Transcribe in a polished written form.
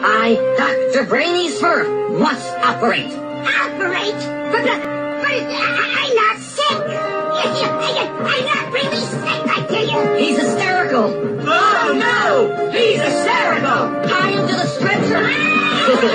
Dr. Brainy Smurf, must operate. Operate? But I'm not sick. I'm not really sick, I tell you. He's hysterical. Oh, no! He's hysterical! Tie him to the stretcher.